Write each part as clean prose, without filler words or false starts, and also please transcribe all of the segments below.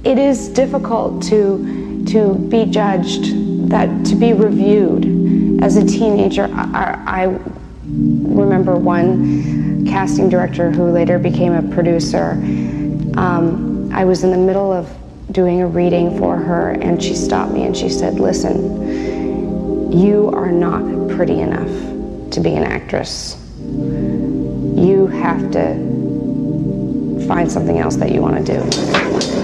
it is difficult to be judged, that to be reviewed. As a teenager, I remember one casting director who later became a producer. I was in the middle of doing a reading for her, and she stopped me and she said, "Listen, you are not pretty enough to be an actress. You have to find something else that you want to do."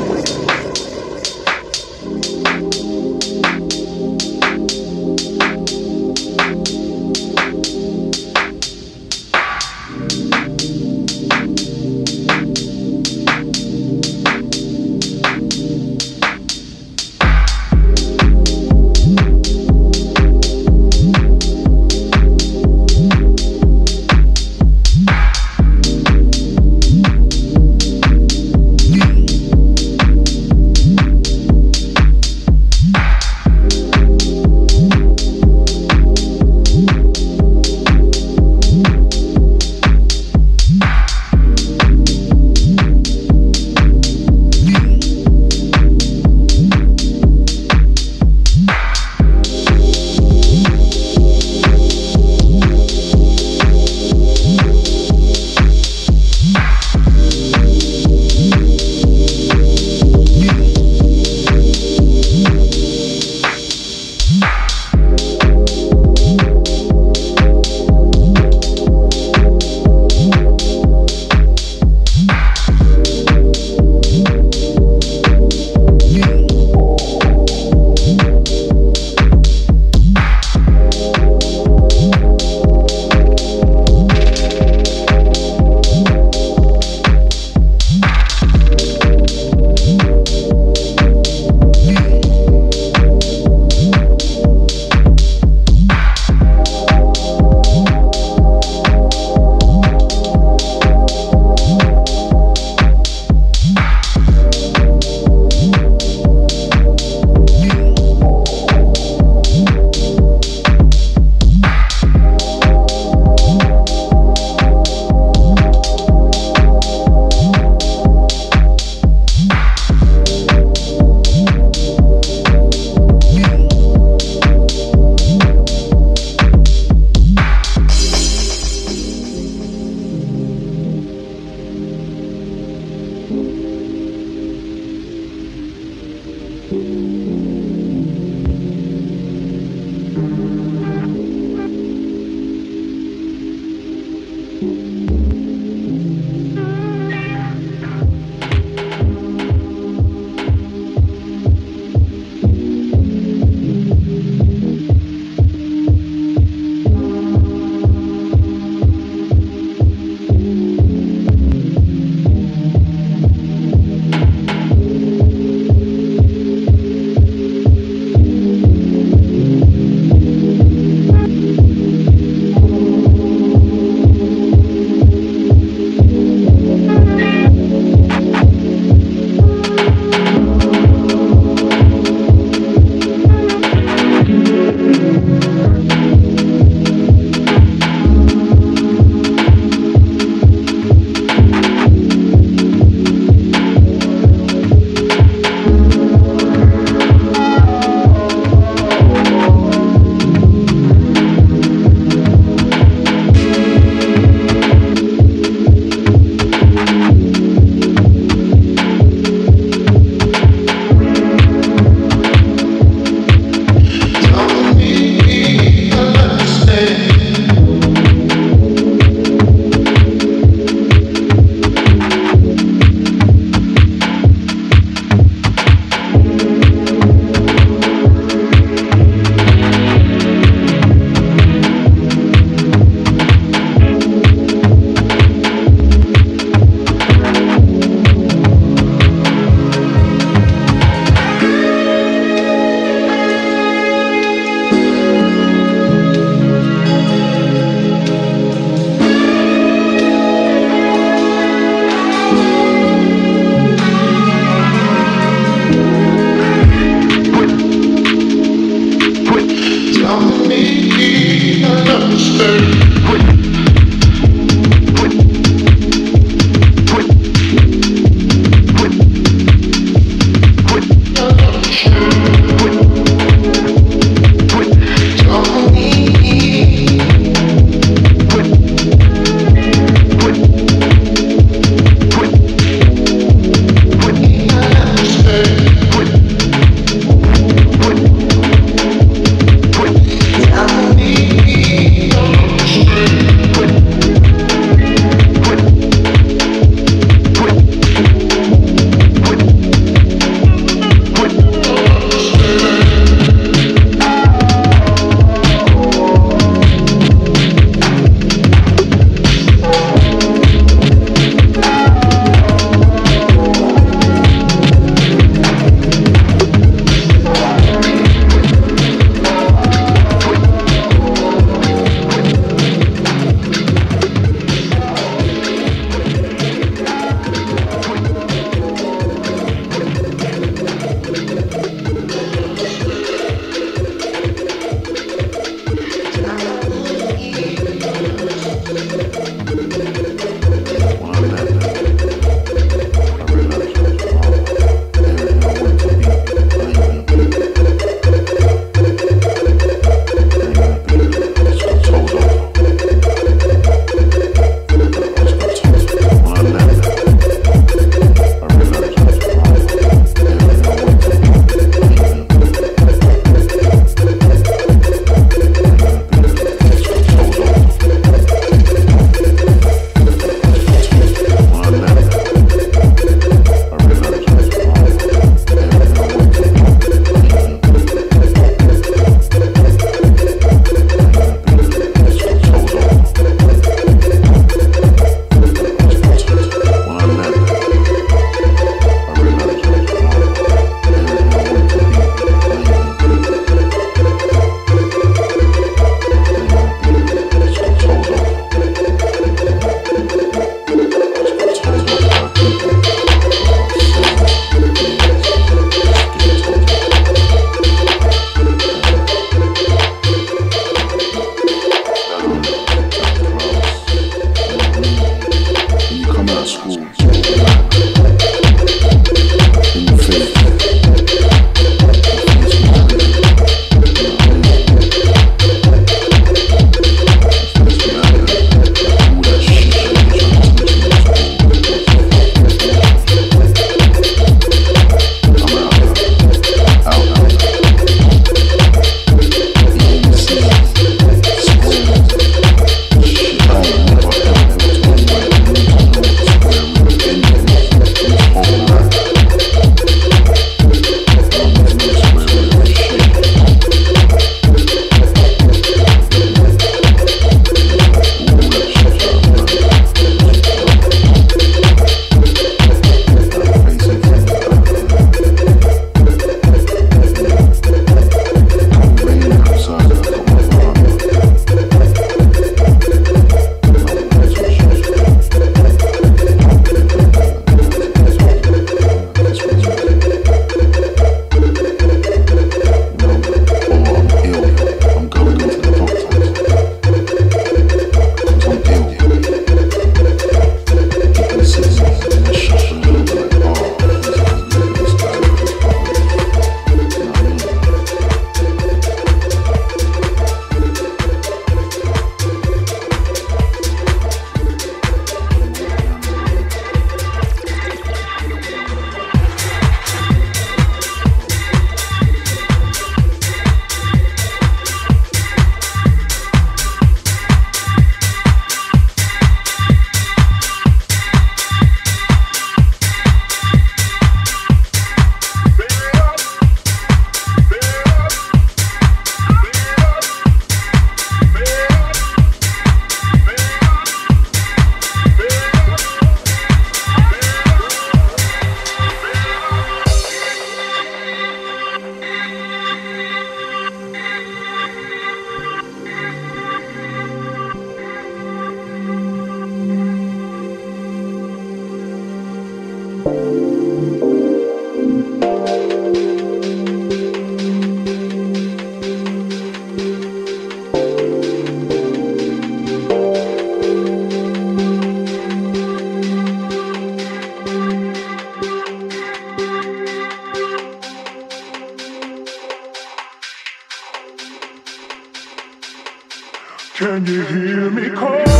Can you hear me calling?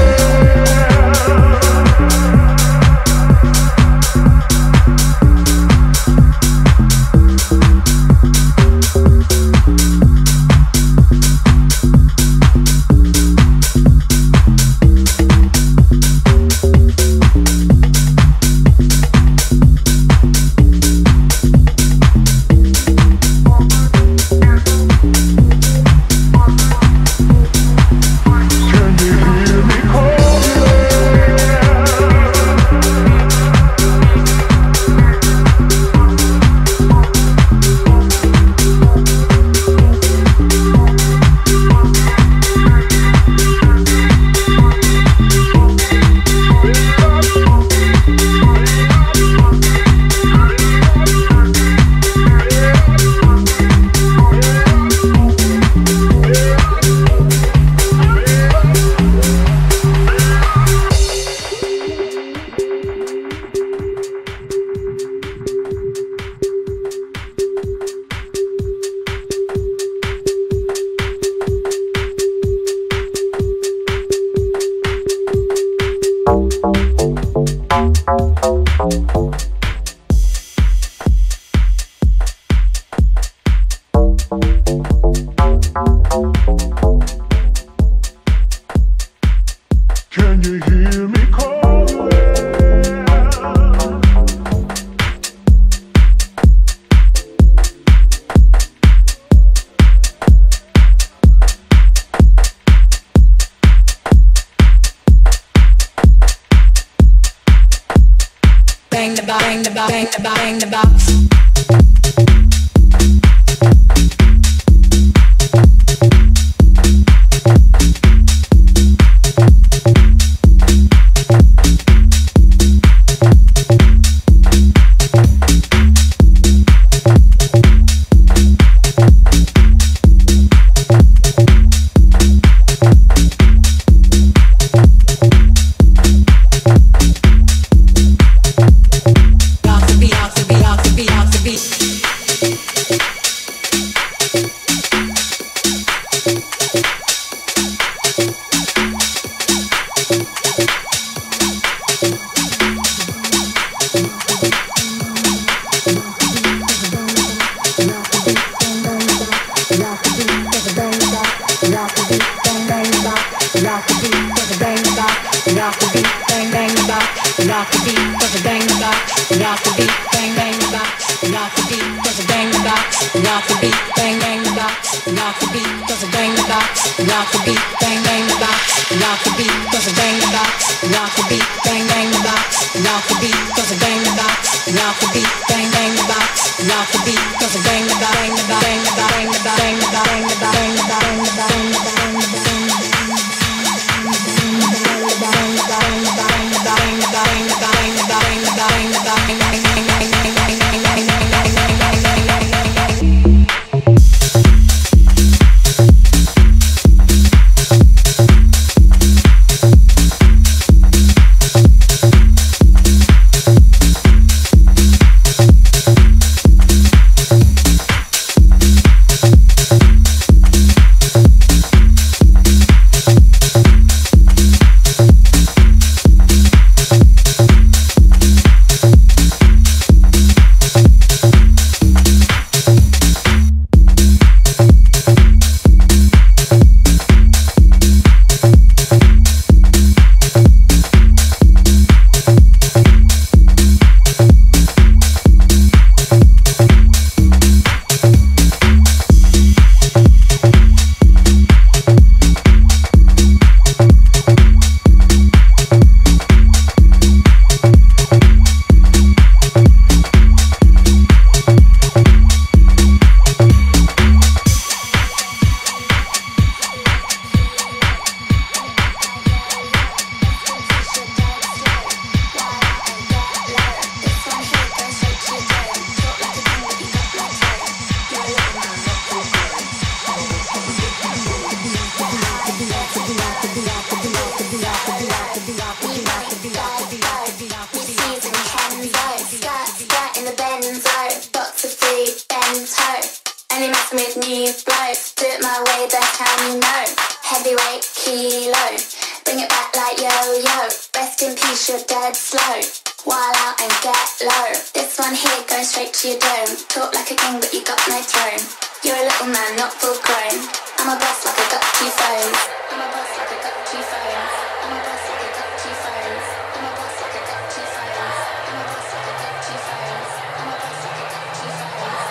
Can you hear me calling? Bang the box, bang the box, bang the box, bang the box. Heavyweight kilo, bring it back like yo-yo. Rest in peace, you're dead slow. While out and get low. This one here goes straight to your dome. Talk like a king but you got no throne. You're a little man, not full grown. I'm a boss like I got two phones. I'm a boss like I got two phones. I'm a boss like I got two phones. I'm a boss like I got two phones. I'm a boss like I got two phones. I'm a boss like I got two phones.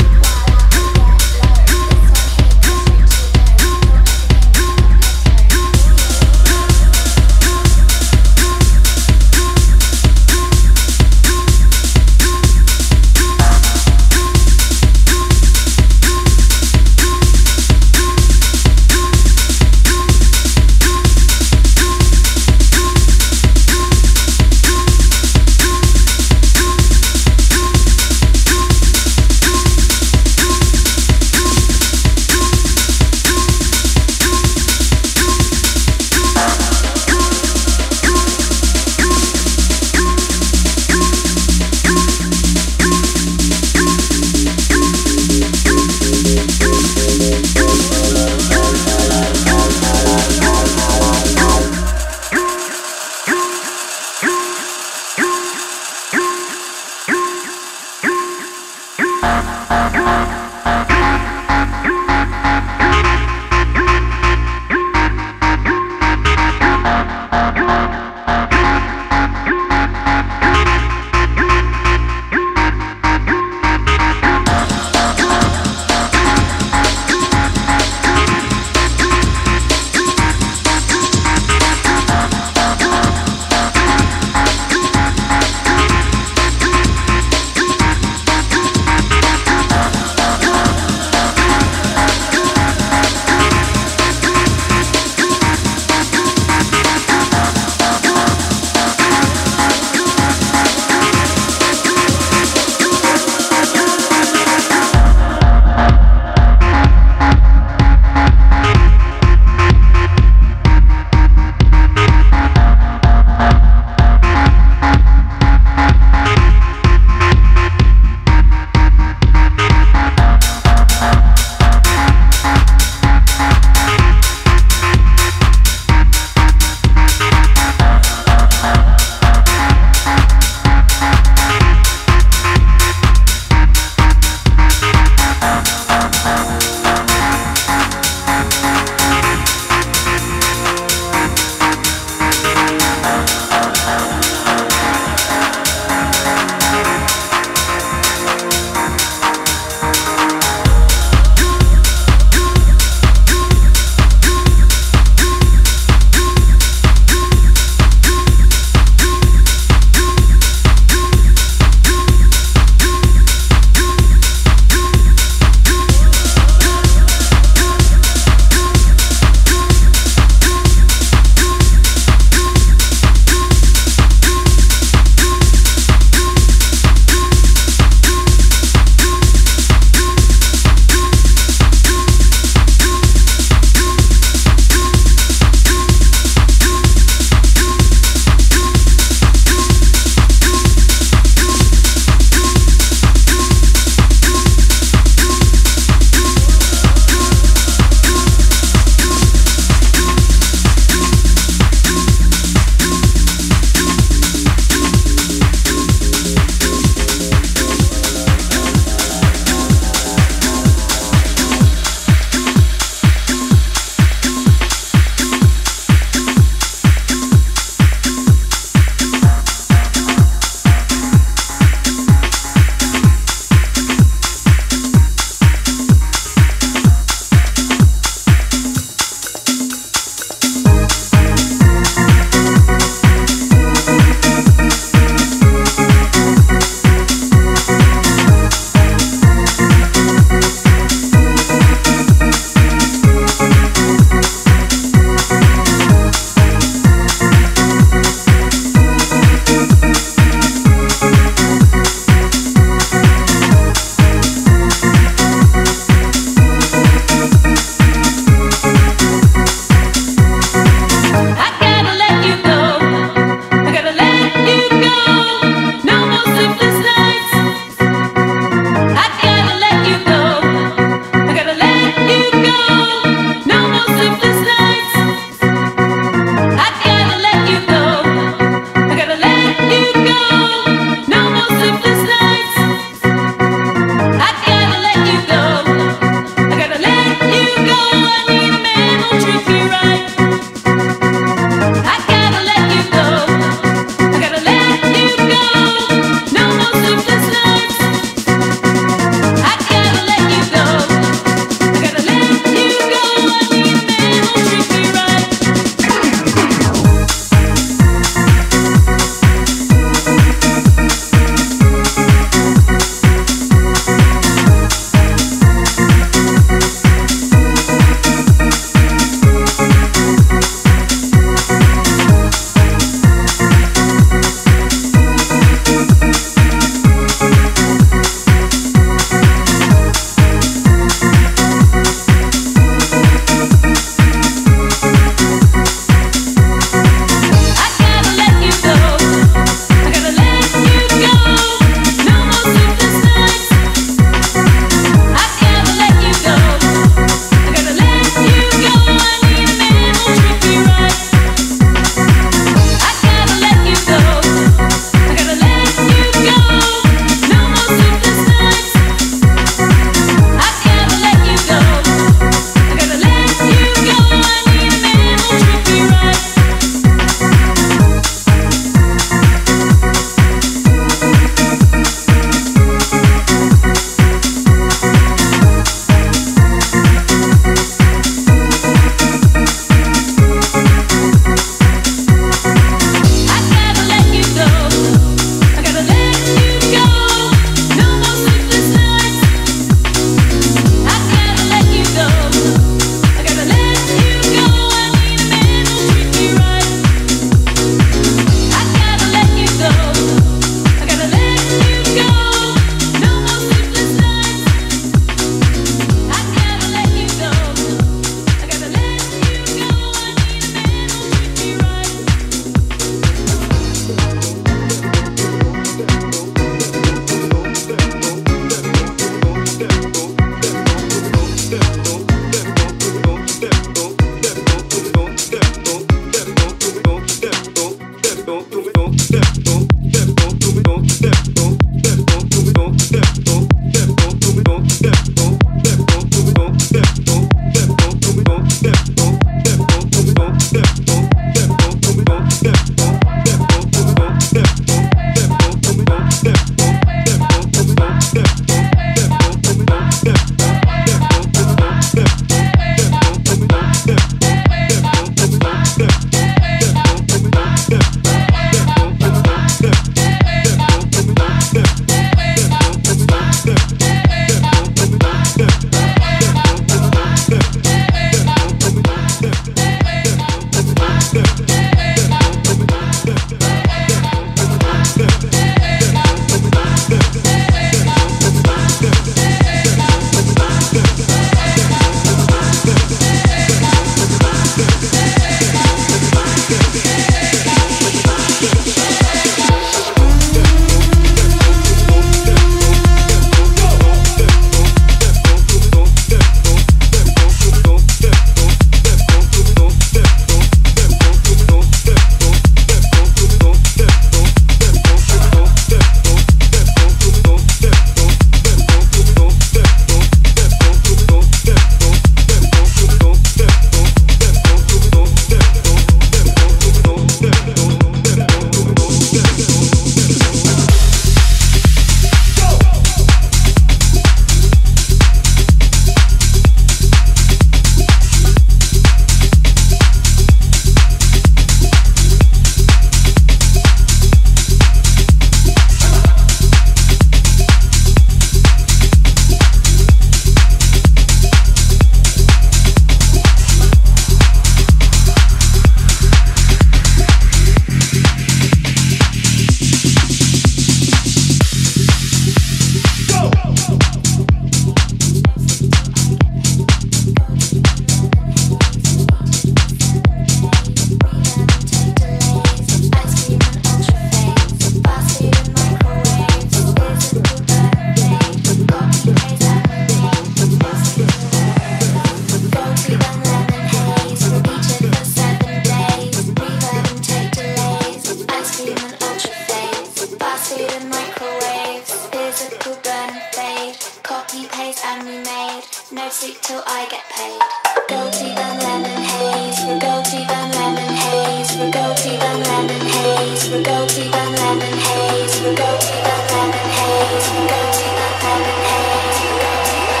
made. No sleep till I get paid. Go to the lemon haze. We go to the lemon haze. We go to the lemon haze. We go to the lemon haze. We go to the lemon haze. We go to the lemon haze. We go to the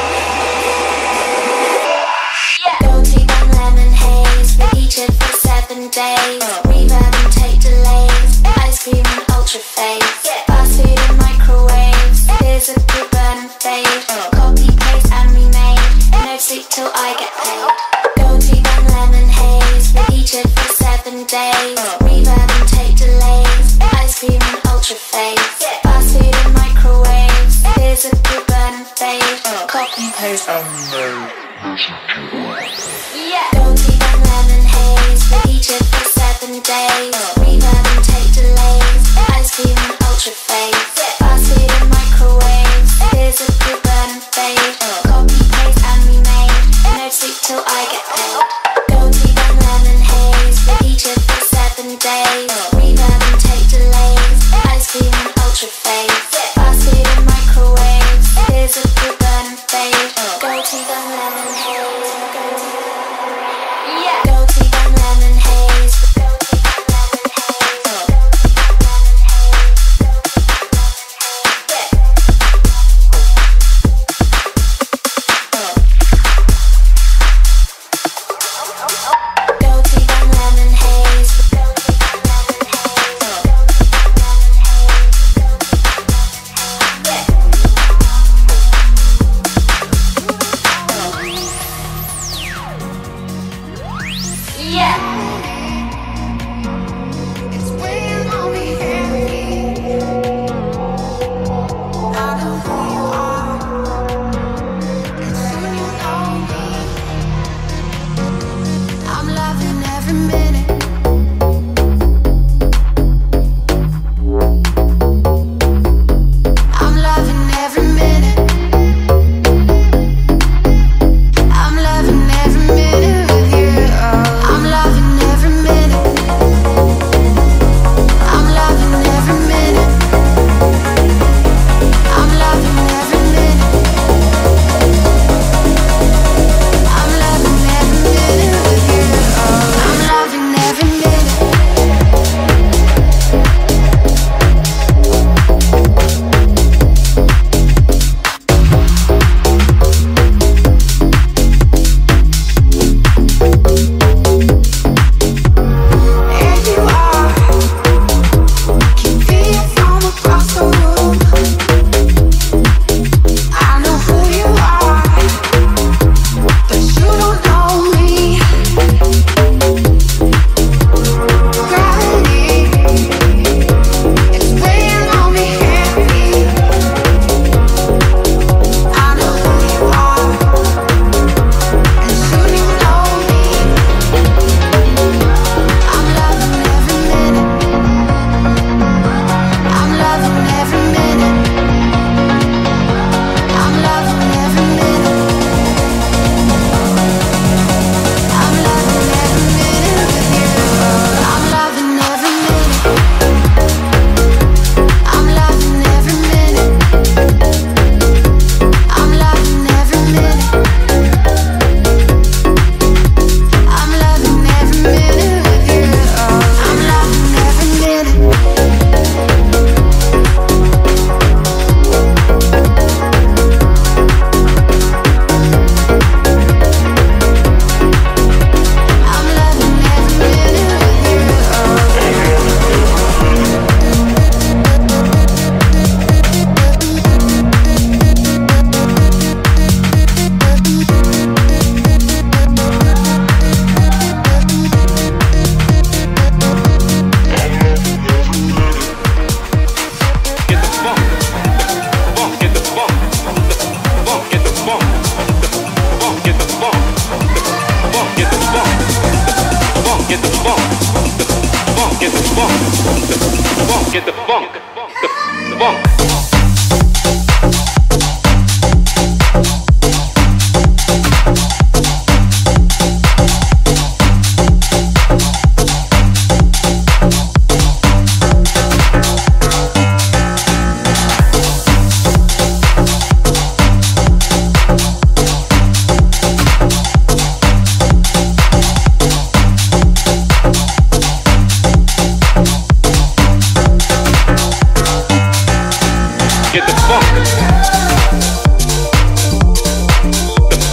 Go to the lemon haze. We eat it for 7 days. Reverb and take delays. Ice cream and ultra fade. Fast food and microwaves. Here's a good burn and fade. Copy, paste and remade. No sleep till I get paid. Go to the lemon haze. We eat it for 7 days. Reverb and take delays. Ice cream and ultra fade. Fast food and microwaves. Here's a good burn and fade. Copy, paste and remade. Go to the lemon haze. We eat it for 7 days. Reverb and take delays. Ice cream and ultra fade. Fast food and microwaves. Here's a good burn and fade. Copy, paste and remade. No sleep till I get paid. Go to the lemon haze. We eat it for 7 days. Reverb and take delays. Ice cream and ultra fade. Fast food and microwaves. Here's a good burn and fade. Go to the lemon haze. Go to the lemon haze. Go to the lemon Get the funk, the funk.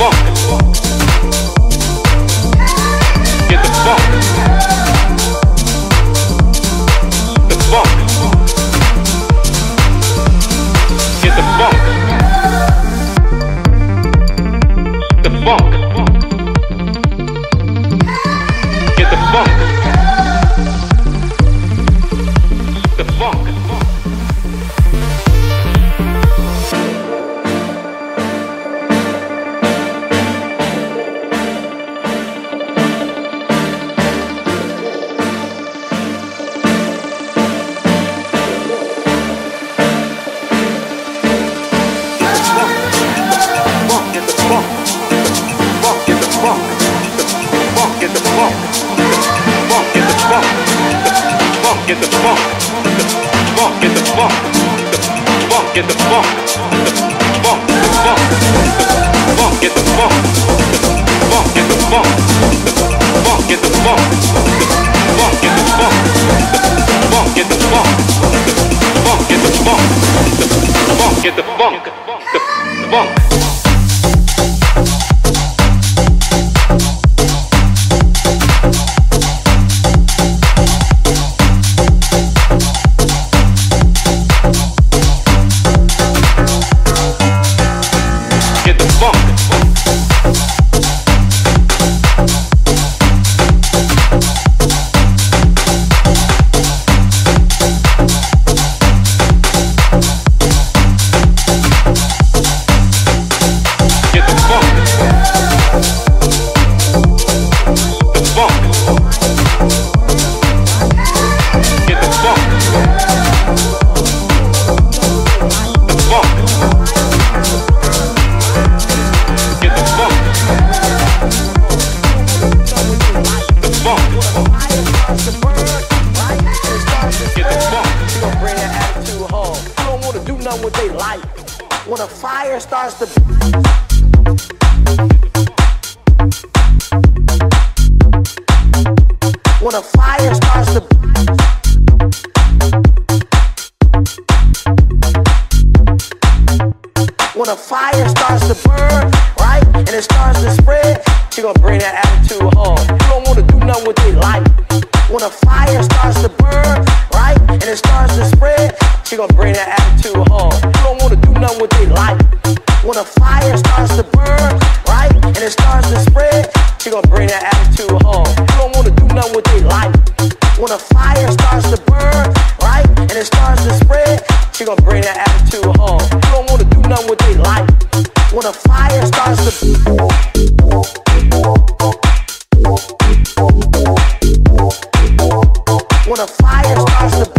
funk. Get the funk. The funk. Get the funk. The funk. Get the funk. The funk. Get the funk, the funk, get the funk, the funk, get the funk, the funk, the funk, the funk, get the funk, the funk, get the funk, the funk, get the funk, the funk, get the funk, the funk, get the funk, the funk, get the funk, the funk, get the funk, the funk. When a fire starts to when a fire starts to when a fire starts to burn, right, and it starts to spread, she gonna bring that attitude home. You don't wanna do nothing with their life. When a fire starts to burn, right, and it starts to spread, she gonna bring that attitude home. You don't wanna do nothing with their life. When a fire starts to burn, right, and it starts to spread, she gonna bring that attitude home. You don't wanna do nothing with their life. When a fire starts to burn, right, and it starts to spread, she gonna bring that attitude home. You don't wanna do nothing with their life. When a fire starts to when a fire starts to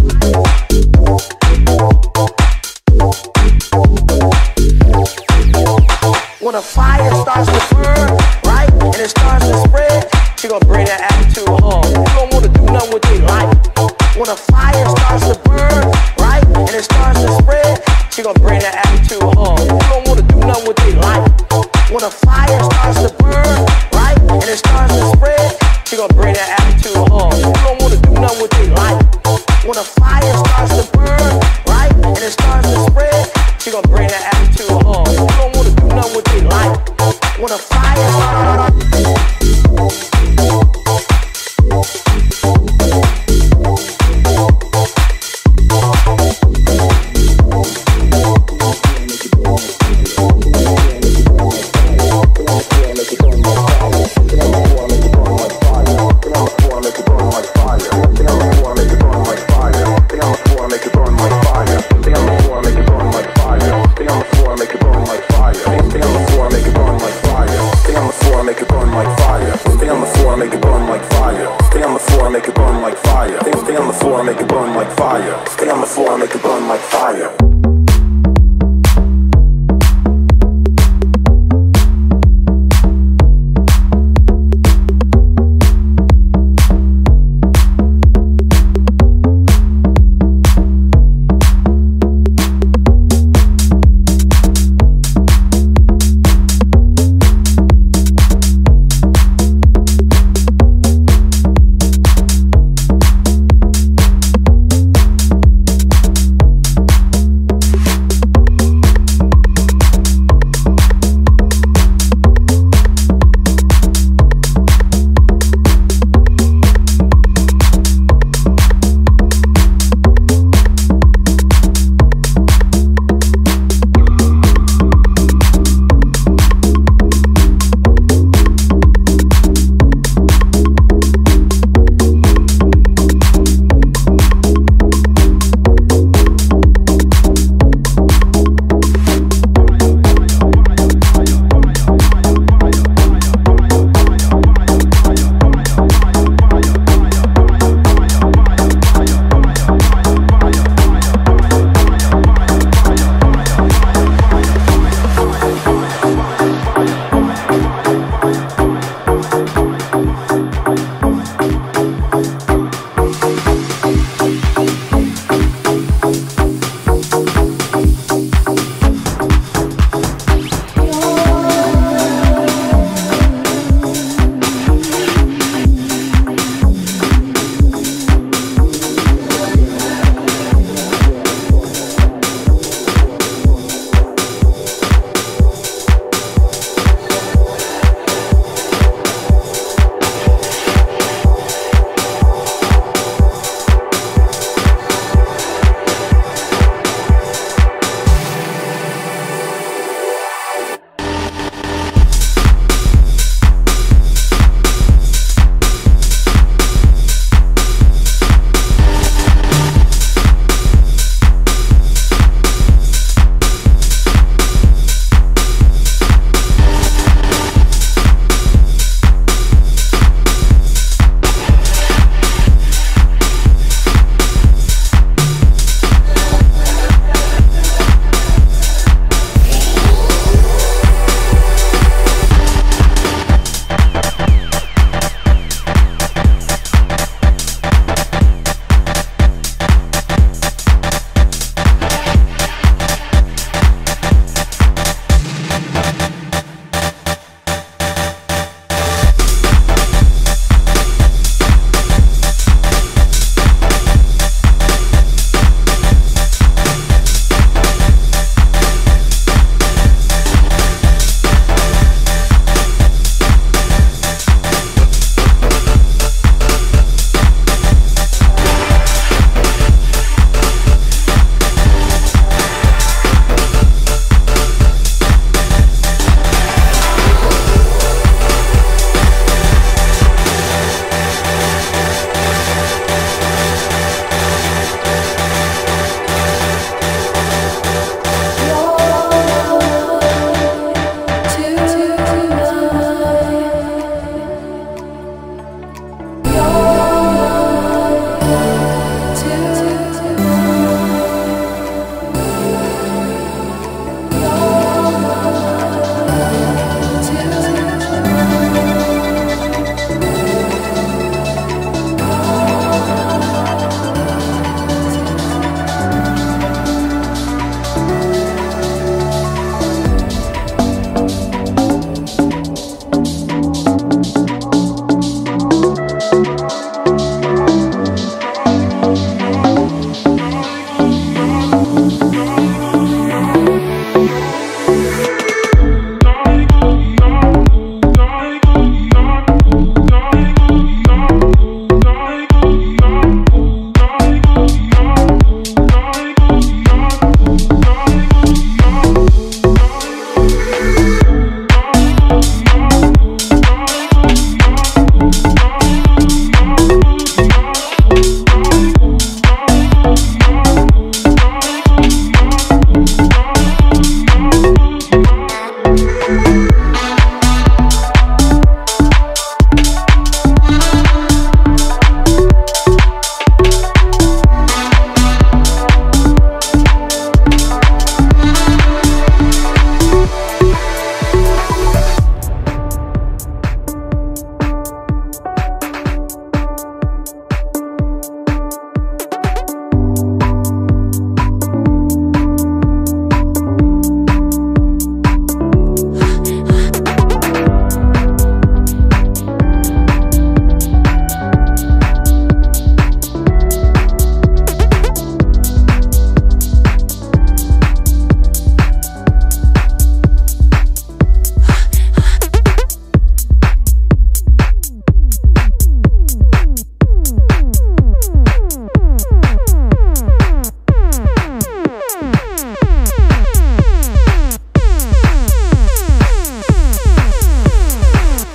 when a fire starts to burn, right, and it starts to spread, she gonna bring that attitude home. You don't wanna do nothing with their life. When a fire starts to burn, right, and it starts to spread, she gonna bring that attitude home. You don't wanna do nothing with their life. When a fire starts to burn, right, and it starts to spread, she gonna bring that attitude home. You don't wanna do nothing with their life. When a fire starts to burn, right, and it starts to spread, she gonna bring that attitude home. You don't wanna do nothing with their life. When a fire starts make it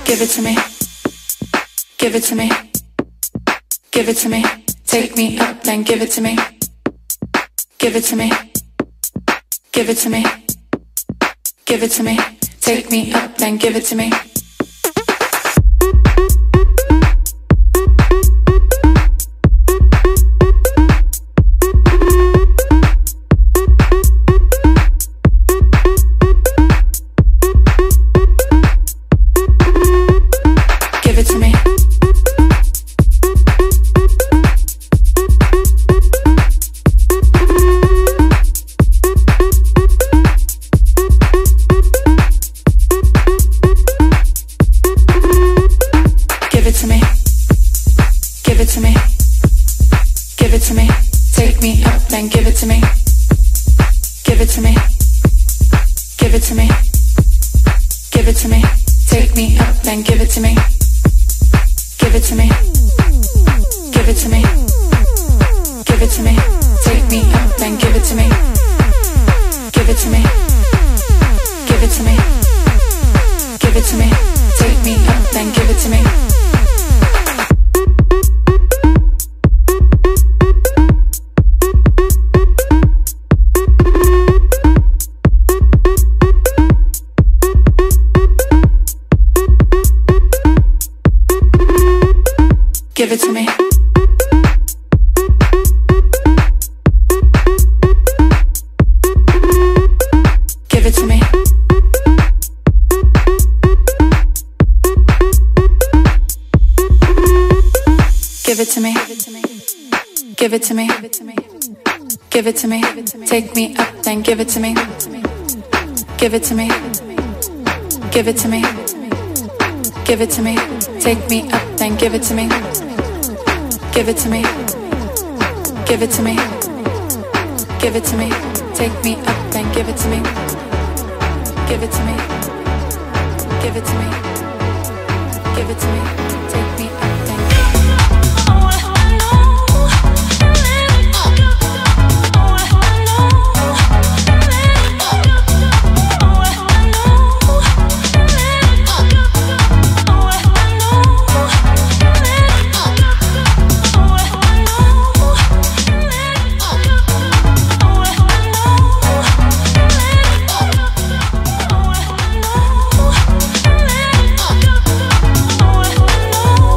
Give it to me. Give it to me. Give it to me. Take me up, then give it to me. Give it to me. Give it to me. Give it to me. Take me up, then give it to me. Give it to me. Give it to me. Give it to me. Give it to me. Take me up, then give it to me. Give it to me. Give it to me. Give it to me. Take me up, then give it to me. Give it to me. Give it to me. Give it to me. Take me up, then give it to me. Give it to me. Give it to me. Give it to me. Take me up, then give it to me. Give it to me. Give it to me. Give it to me. Give it to me. Give it to me. Take me up, then give it to me. Give it to me. Give it to me. Give it to me. Take me up, then give it to me. Give it to me. Give it to me. Give it to me. Take me up, then give it to me. Give it to me. Give it to me. Give it to me. Take me up, then give it to me. Oh,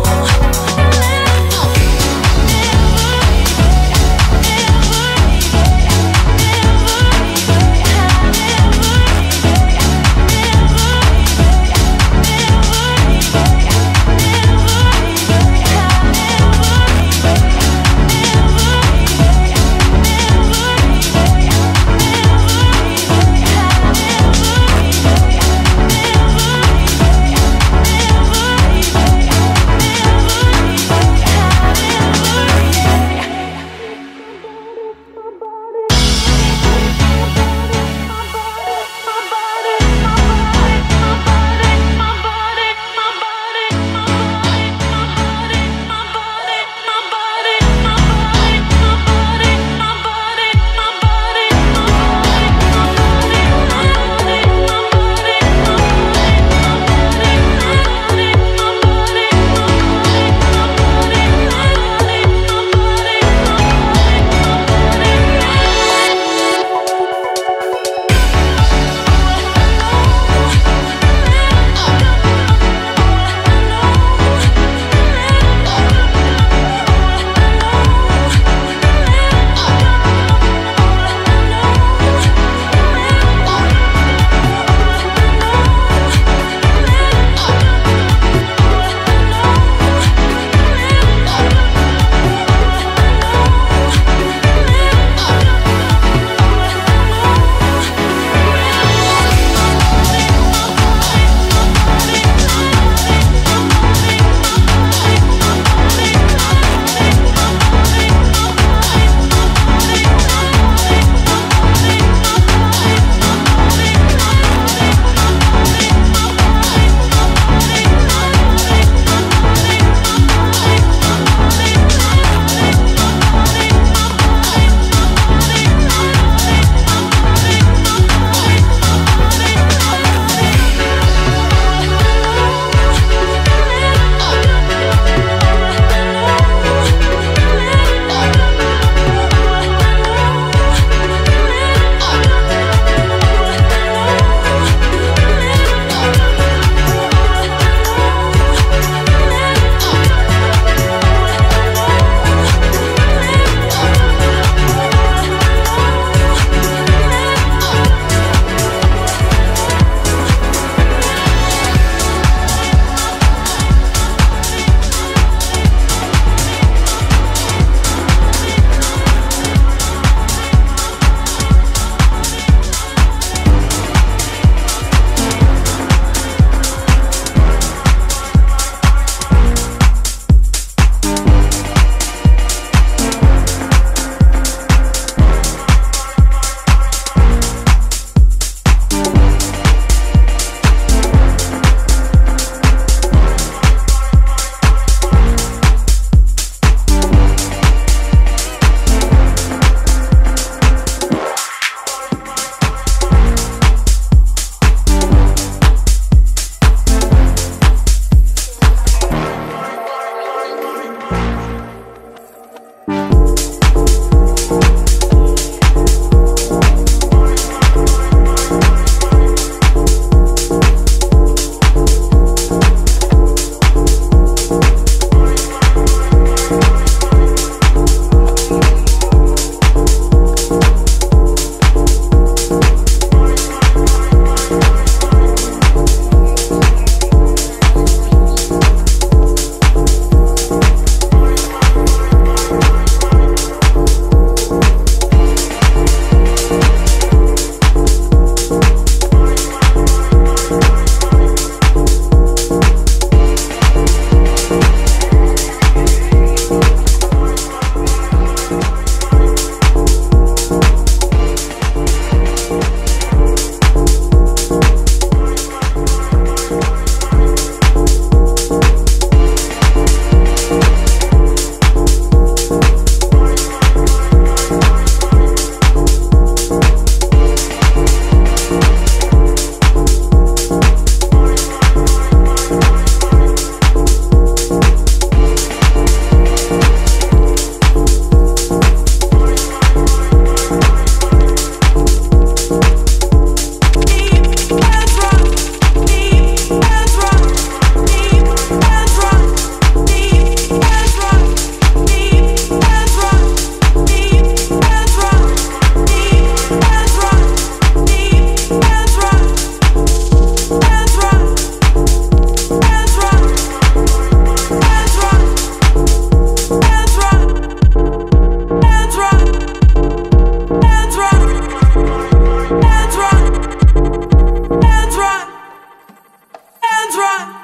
run.